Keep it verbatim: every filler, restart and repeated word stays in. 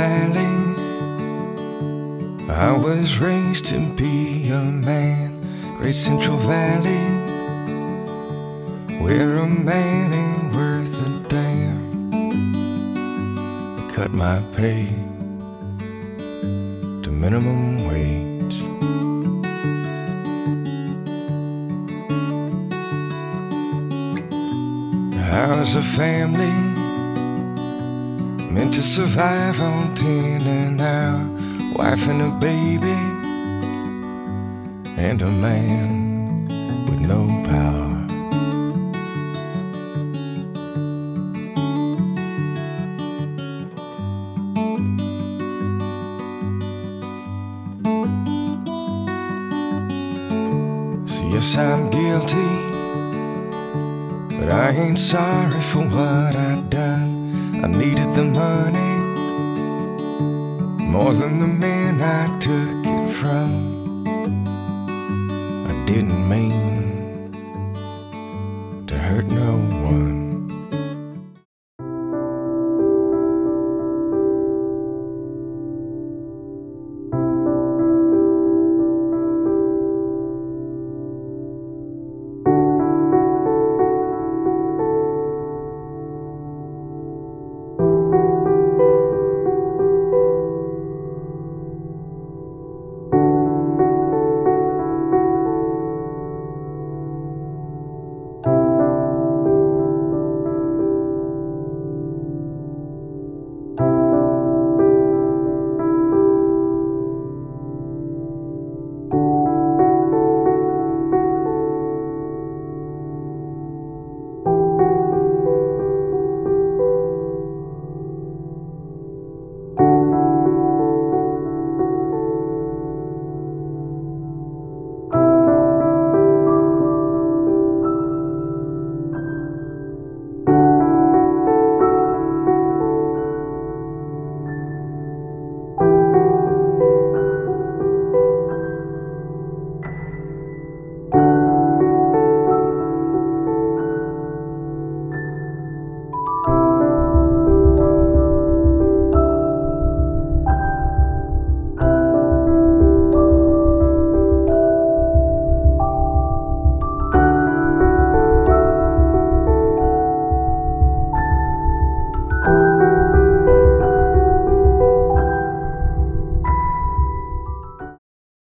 Valley. I was raised to be a man. Great Central Valley, where a man ain't worth a damn. They cut my pay to minimum wage. How's a family meant to survive on ten an hour? Wife and a baby and a man with no power. So yes, I'm guilty, but I ain't sorry for what I've done. I needed the money more than the man I took it from. I didn't mean